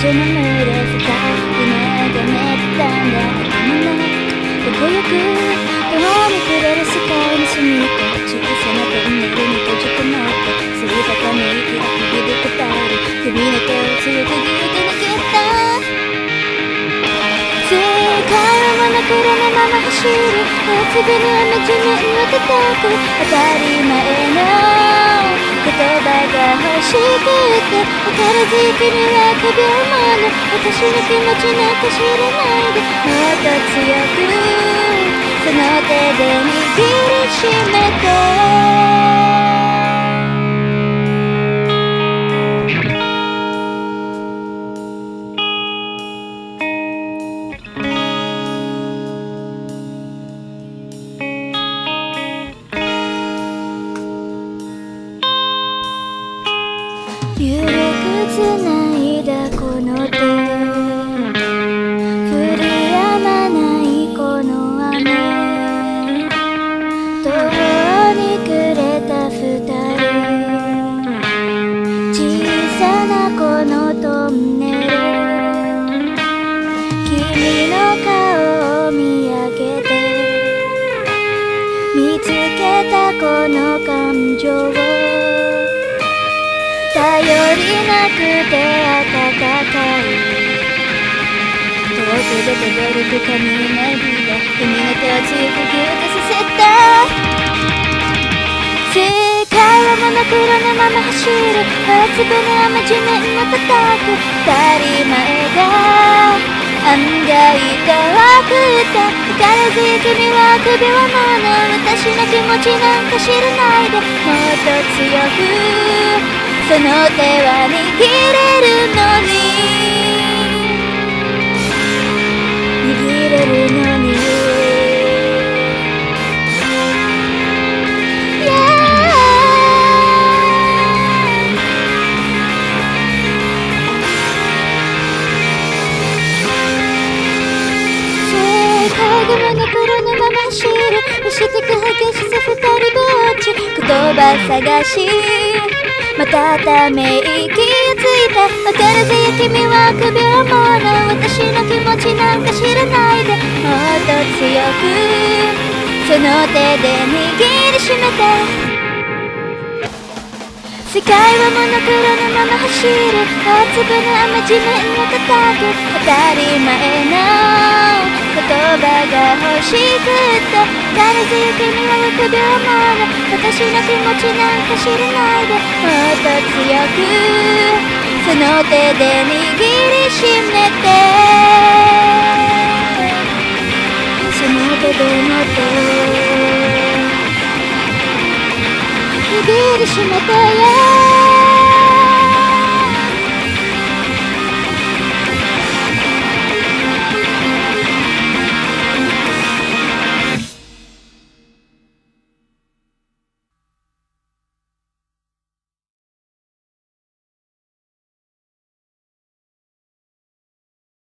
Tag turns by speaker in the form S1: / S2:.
S1: 守れずか夢がめったんだ頭のどこよく共に触れる世界に住み込む小さなトンネルに閉じこもってすりばため息が響くたり首の手を強くぎゅっと握った世界はモノクロのまま走る大粒の雨地面を叩く当たり前の言葉が欲しくて分からず君は5秒もの私の気持ちなんか知らないでもっと強くその手で握りしめてゆるくつないだこの手降り止まないこの雨途方に暮れた二人小さなこのトンネル君の顔を見上げて見つけたこの感情頼りなくて暖かい遠くで轟く雷が君の手を強くギュッとさせた世界はモノクロのまま走る大粒の雨地面を叩く当たり前が案外遠くて分からず君は首をもの私の気持ちなんか知らないでもっと強くその手は握れるのに握れるのに Yeah 世界がモノクロのまま走る押してく激しさ二人ぼっち言葉探しまたため息をついた分からずや君は首をもの私の気持ちなんか知らないでもっと強くその手で握りしめて世界はモノクロのまま走る大粒の雨地面を叩く当たり前の言葉が欲しくって分からず君は臆病者私の気持ちなんか知らないでもっと強くその手で握りしめてその手でもっと握りしめて、yeah